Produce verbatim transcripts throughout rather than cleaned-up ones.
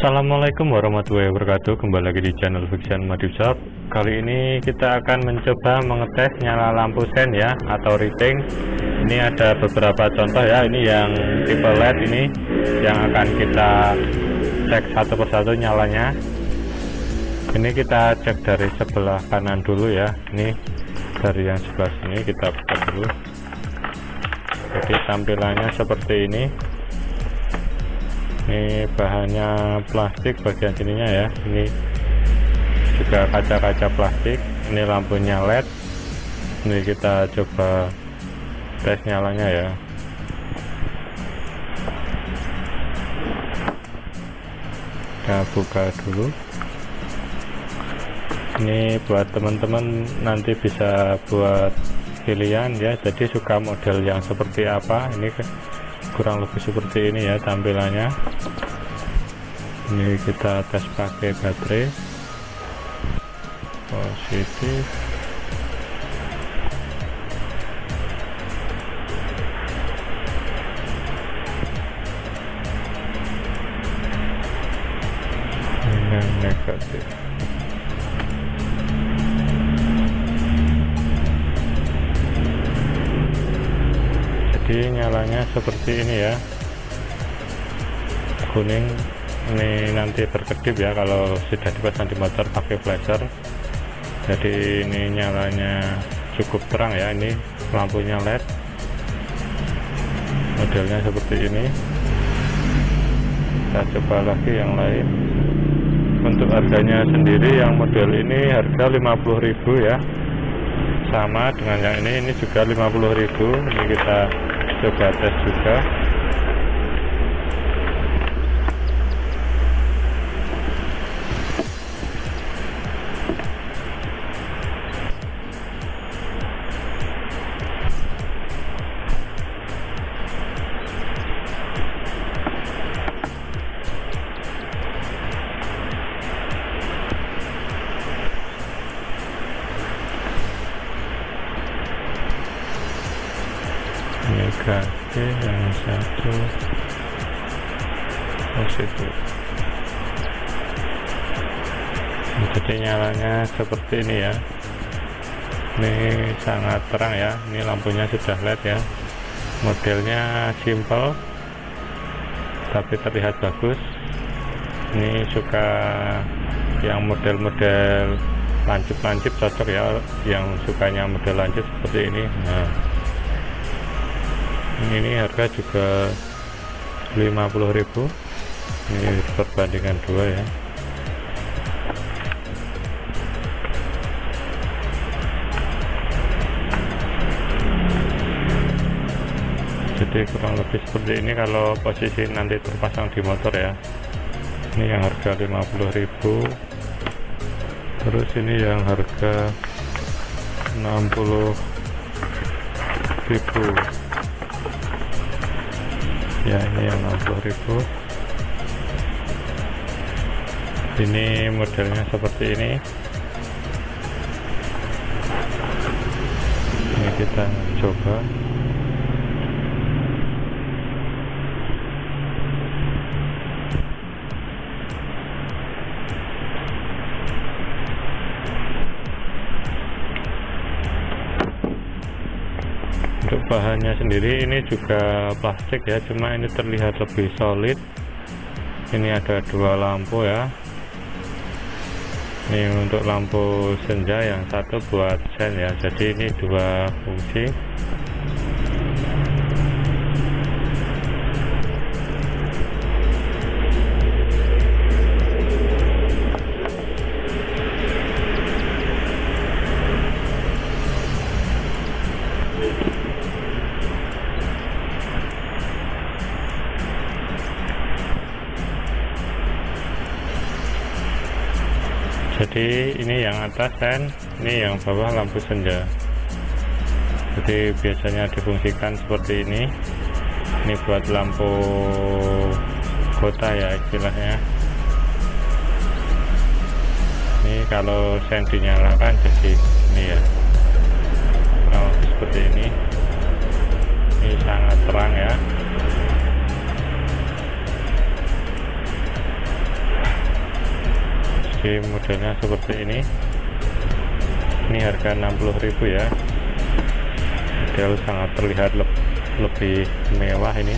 Assalamualaikum warahmatullahi wabarakatuh. Kembali lagi di channel Fiction Modifshop. Kali ini kita akan mencoba mengetes nyala lampu sen ya, atau rating. Ini ada beberapa contoh ya. Ini yang tipe L E D ini yang akan kita cek satu persatu nyalanya. Ini kita cek dari sebelah kanan dulu ya. Ini dari yang sebelah sini kita buka dulu. Jadi tampilannya seperti ini. Ini bahannya plastik bagian sininya ya. Ini juga kaca-kaca plastik. Ini lampunya L E D. Ini kita coba tes nyalanya ya. Kita buka dulu. Ini buat teman-teman nanti bisa buat pilihan ya. Jadi suka model yang seperti apa, ini kurang lebih seperti ini ya tampilannya. Ini kita tes pakai baterai positif. Ini yang negatif. Jadi nyalanya seperti ini ya, kuning. Ini nanti berkedip ya kalau sudah dipasang di motor pakai flasher. Jadi ini nyalanya cukup terang ya. Ini lampunya L E D, modelnya seperti ini. Kita coba lagi yang lain. Untuk harganya sendiri yang model ini harga lima puluh ribu ya, sama dengan yang ini. Ini juga lima puluh ribu. Ini kita coba tes juga. Negatif, yang satu positif. Jadi nyalanya seperti ini ya. Ini sangat terang ya. Ini lampunya sudah L E D ya. Modelnya simple tapi terlihat bagus. Ini suka yang model-model lancip-lancip cocok ya, yang sukanya model lancip seperti ini. Nah, ini harga juga lima puluh ribu. Ini perbandingan dua ya. Jadi kurang lebih seperti ini kalau posisi nanti terpasang di motor ya. Ini yang harga lima puluh ribu. Terus ini yang harga enam puluh ribu ya. Ini yang enam puluh ribu. Ini modelnya seperti ini. Ini kita coba. Untuk bahannya sendiri ini juga plastik ya, cuma ini terlihat lebih solid. Ini ada dua lampu ya. Ini untuk lampu senja, yang satu buat sen ya. Jadi ini dua fungsi. Jadi ini yang atas sen, ini yang bawah lampu senja. Jadi biasanya difungsikan seperti ini. Ini buat lampu kota ya istilahnya. Ini kalau sen dinyalakan jadi ini ya, kurang lebih seperti ini. Ini sangat terang ya. Jadi modelnya seperti ini. Ini harga enam puluh ribu ya. Model sangat terlihat le lebih mewah ini.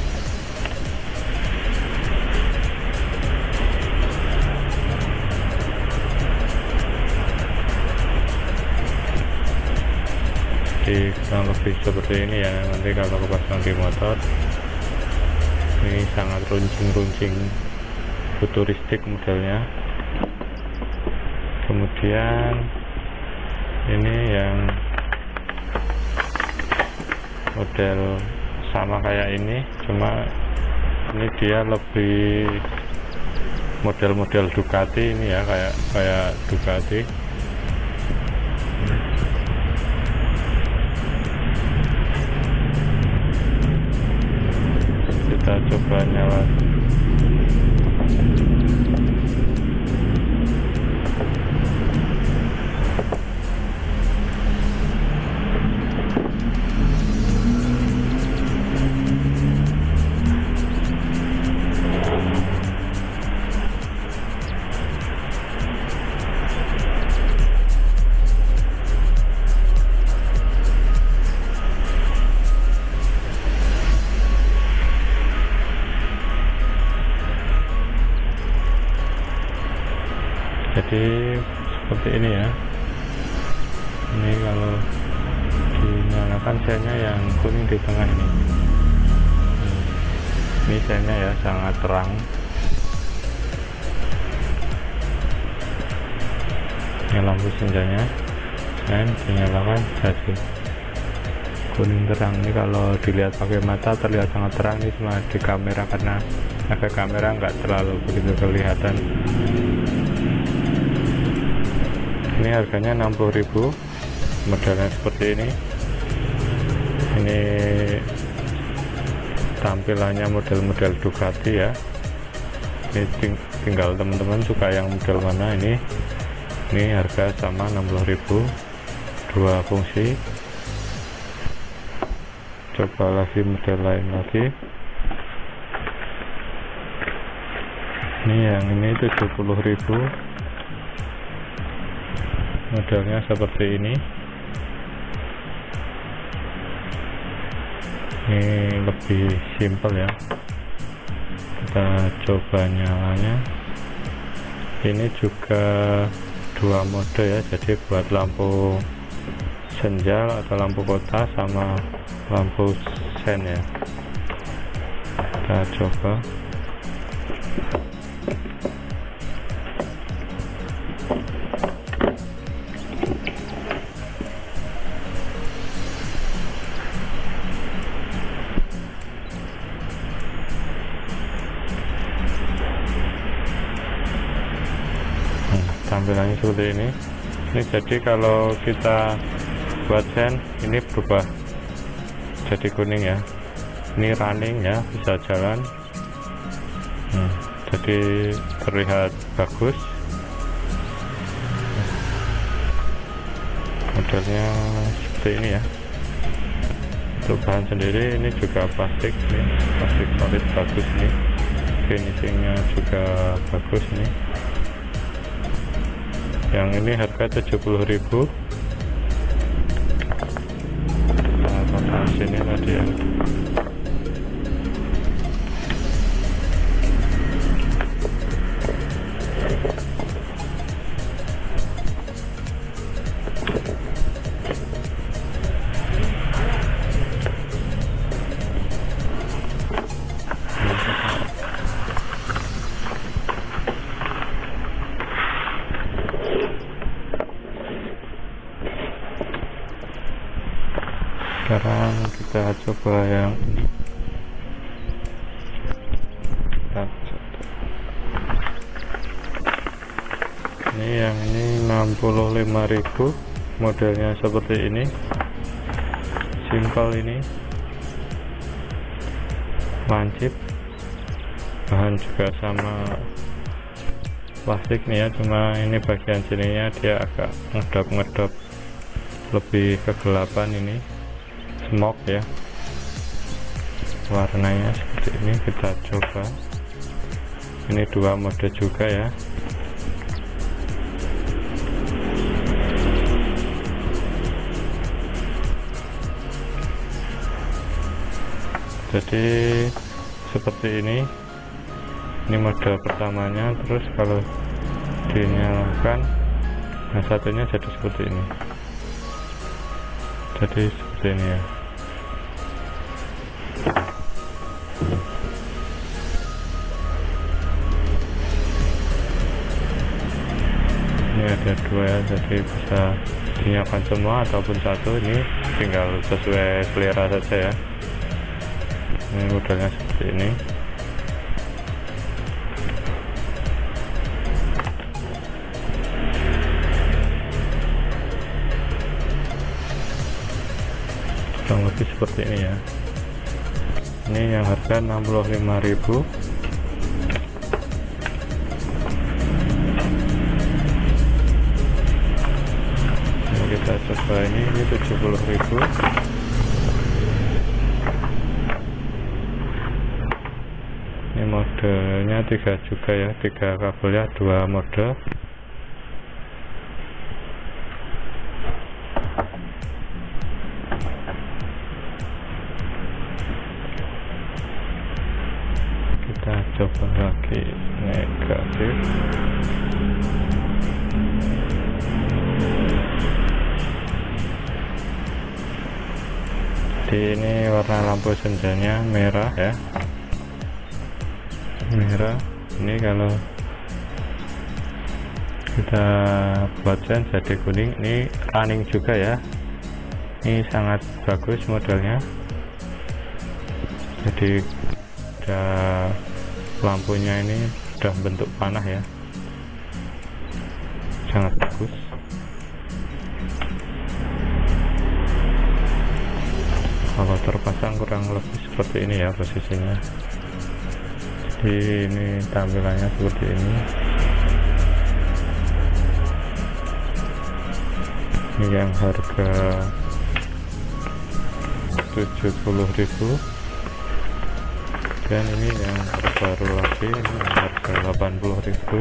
Jadi kurang lebih seperti ini ya. Nanti kalau kepasang di motor, ini sangat runcing-runcing futuristik modelnya. Kemudian ini yang model sama kayak ini, cuma ini dia lebih model-model Ducati ini ya, kayak kayak Ducati. Kita coba nyala. Jadi seperti ini ya. Ini kalau dinyalakan sennya yang kuning di tengah ini. Ini sennya ya sangat terang. Ini lampu senjanya, dan dinyalakan jadi kuning terang. Ini kalau dilihat pakai mata terlihat sangat terang. Ini cuma di kamera, karena efek kamera nggak terlalu begitu kelihatan. Ini harganya enam puluh ribu, modelnya seperti ini. Ini tampilannya model-model Ducati ya. Ini ting tinggal teman-teman suka yang model mana. Ini ini harga sama enam puluh ribu, dua fungsi. Coba lagi model lain lagi. Ini yang ini tujuh puluh ribu, modelnya seperti ini. Ini lebih simpel ya. Kita coba nyalanya. Ini juga dua mode ya, jadi buat lampu senja atau lampu kota sama lampu sen ya. Kita coba. Tampilannya seperti ini. Ini jadi kalau kita buat sen, ini berubah jadi kuning ya. Ini running ya, bisa jalan. Hmm, jadi terlihat bagus. Modelnya seperti ini ya. Untuk bahan sendiri ini juga plastik, ini plastik solid bagus nih. Finishingnya juga bagus nih. Yang ini harga tujuh puluh ribu. Nah, pasang sini tadi ya. Sekarang kita coba yang ini. Yang ini enam puluh lima ribu, modelnya seperti ini, simpel ini, lancip, bahan juga sama plastik nih ya, cuma ini bagian sininya dia agak ngedop-ngedop, lebih kegelapan ini. Smoke ya, warnanya seperti ini. Kita coba. Ini dua mode juga ya. Jadi seperti ini ini mode pertamanya. Terus kalau dinyalakan, nah satunya jadi seperti ini, jadi seperti ini ya. Ini ada dua ya, jadi bisa dinyalakan semua ataupun satu. Ini tinggal sesuai selera saja ya. Ini modelnya seperti ini. Kurang lebih seperti ini ya. Ini yang harga enam puluh lima ribu. Ini kita coba ini, ini tujuh puluh ribu. Ini modenya tiga juga ya, tiga kabelnya, dua mode. Kita coba lagi negatif. Di ini warna lampu senjanya merah ya, merah. Ini kalau kita buat sen jadi kuning. Ini running juga ya, ini sangat bagus modelnya. Jadi ada lampunya ini sudah bentuk panah ya, sangat bagus. Kalau terpasang kurang lebih seperti ini ya posisinya. Jadi ini tampilannya seperti ini. Ini yang harga tujuh puluh ribu. Dan ini yang baru lagi, ini harga delapan puluh ribu.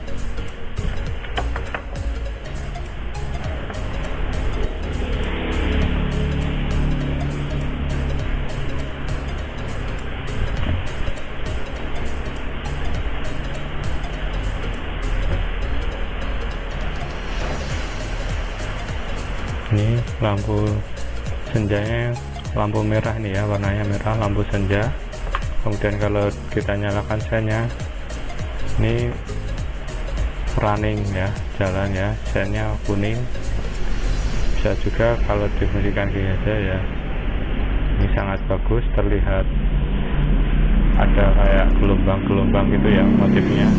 Ini lampu senjanya, lampu merah nih ya, warnanya merah, lampu senja. Kemudian kalau kita nyalakan sennya, ini running ya, jalan ya, sennya kuning. Bisa juga kalau difungsikan gini aja ya. Ini sangat bagus, terlihat ada kayak gelombang-gelombang gitu ya motifnya.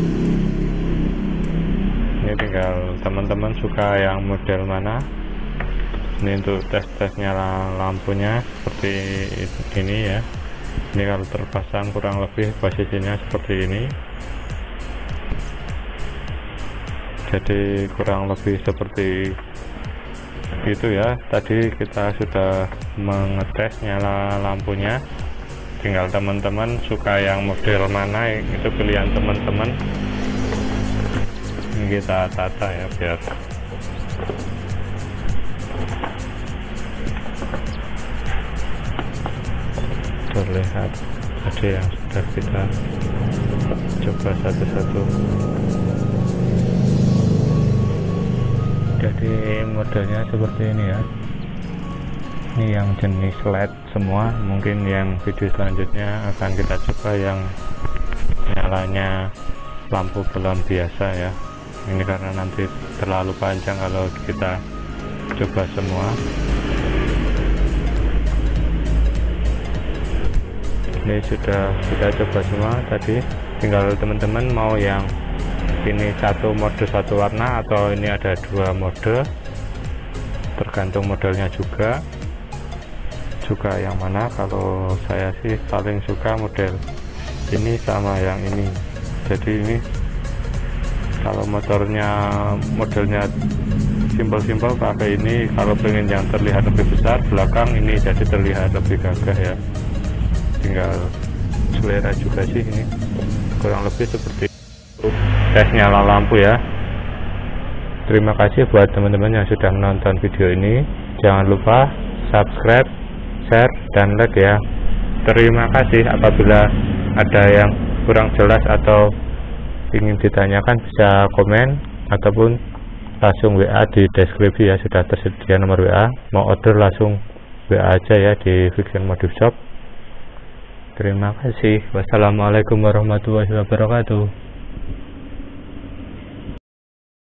Ini tinggal teman-teman suka yang model mana. Ini untuk tes-tes nyala lampunya seperti ini ya. Ini kalau terpasang kurang lebih posisinya seperti ini. Jadi kurang lebih seperti itu ya. Tadi kita sudah mengetes nyala lampunya. Tinggal teman-teman suka yang model mana, itu pilihan teman-teman. Ini kita tata ya biar terlihat. Ada yang sudah kita coba satu-satu. Jadi modelnya seperti ini ya. Ini yang jenis L E D semua. Mungkin yang video selanjutnya akan kita coba yang nyalanya lampu belon biasa ya. Ini karena nanti terlalu panjang kalau kita coba semua. Ini sudah kita coba semua tadi. Tinggal teman-teman mau yang ini satu mode satu warna atau ini ada dua mode, tergantung modelnya juga. Suka yang mana? Kalau saya sih paling suka model ini sama yang ini. Jadi ini kalau motornya modelnya simpel-simpel pakai ini. Kalau pengen yang terlihat lebih besar belakang, ini jadi terlihat lebih gagah ya. Tinggal selera juga sih. Ini kurang lebih seperti itu tes nyala lampu ya. Terima kasih buat teman-teman yang sudah menonton video ini. Jangan lupa subscribe, share, dan like ya. Terima kasih. Apabila ada yang kurang jelas atau ingin ditanyakan bisa komen ataupun langsung W A di deskripsi ya, sudah tersedia nomor W A. Mau order langsung W A aja ya di Fiction Modif Shop. Terima kasih. Wassalamualaikum warahmatullahi wabarakatuh.